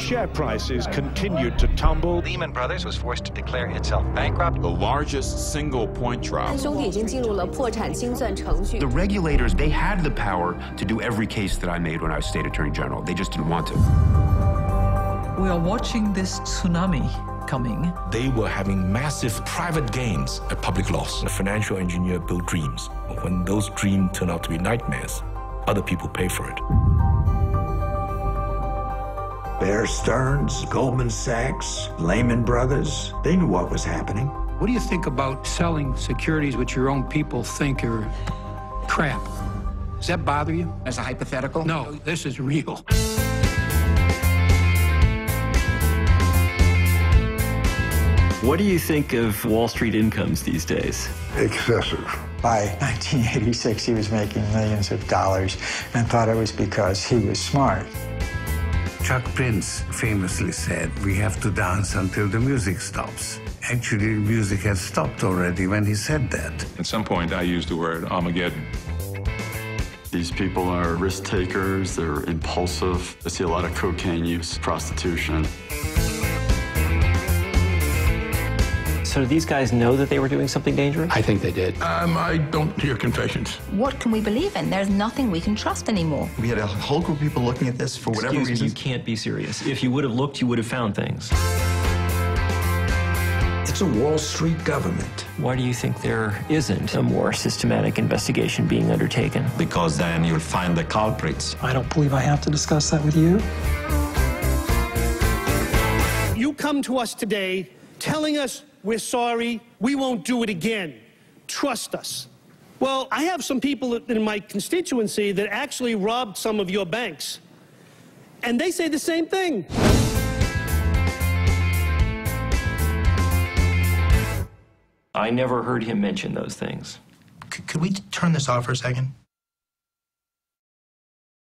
share prices continued to tumble. Lehman Brothers was forced to declare itself bankrupt. The largest single point drop. The regulators, they had the power to do every case that I made when I was state attorney general. They just didn't want to. We are watching this tsunami coming. They were having massive private gains at public loss. The financial engineer built dreams. When those dreams turn out to be nightmares, other people pay for it. Bear Stearns, Goldman Sachs, Lehman Brothers, they knew what was happening. What do you think about selling securities which your own people think are crap? Does that bother you? As a hypothetical? No, this is real. What do you think of Wall Street incomes these days? Excessive. By 1986, he was making millions of dollars and thought it was because he was smart. Chuck Prince famously said, "We have to dance until the music stops." Actually, the music had stopped already when he said that. At some point, I used the word Armageddon. These people are risk takers, they're impulsive. I see a lot of cocaine use, prostitution. So do these guys know that they were doing something dangerous? I think they did. I don't hear confessions. What can we believe in? There's nothing we can trust anymore. We had a whole group of people looking at this for whatever reason. Excuse me, you can't be serious. If you would have looked, you would have found things. It's a Wall Street government. Why do you think there isn't a more systematic investigation being undertaken? Because then you'll find the culprits. I don't believe I have to discuss that with you. You come to us today telling us we're sorry, we won't do it again. Trust us. Well, I have some people in my constituency that actually robbed some of your banks. And they say the same thing. I never heard him mention those things. Could we turn this off for a second?